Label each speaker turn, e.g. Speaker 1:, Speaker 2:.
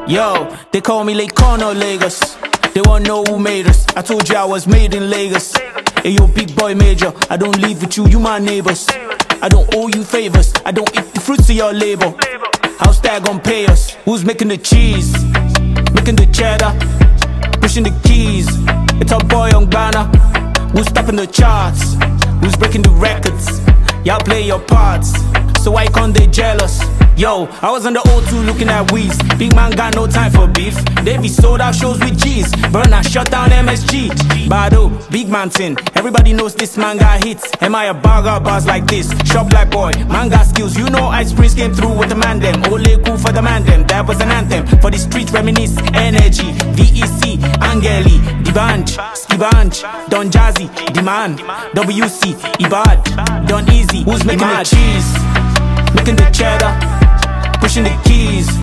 Speaker 1: Yo, they call me Laycon or Lagos. They wanna know who made us. I told you I was made in Lagos. Hey yo, big boy major, I don't live with you, you my neighbors. I don't owe you favors, I don't eat the fruits of your labor. How's that gonna pay us? Who's making the cheese? Making the cheddar? Pushing the keys? It's our boy on Ghana. Who's stopping the charts? Who's breaking the records? Y'all play your parts, so why can't they jealous? Yo, I was on the O2 looking at weeds. Big man got no time for beef. Davey sold out shows with G's. Burner shut down MSG. Bado, big man thing. Everybody knows this man got hits. Am I a bagger bars like this? Shop like boy, man got skills. You know Ice Prince came through with the man them. Ole cool for the man them. That was an anthem for the street reminisce. Energy, VEC, Angeli, Dibanj, Skibanj, Don Jazzy, Demand, WC, Ibad, Don Easy. Who's making the cheese? Making the cheddar? Pushing the keys.